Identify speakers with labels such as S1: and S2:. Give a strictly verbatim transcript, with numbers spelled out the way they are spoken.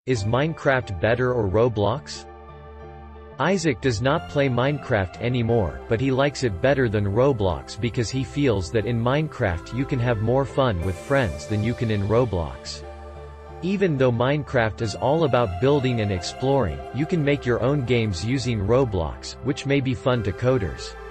S1: Is Minecraft better or Roblox? Isaac does not play Minecraft anymore, but he likes it better than Roblox because he feels that in Minecraft you can have more fun with friends than you can in Roblox. Even though Minecraft is all about building and exploring, you can make your own games using Roblox, which may be fun to coders.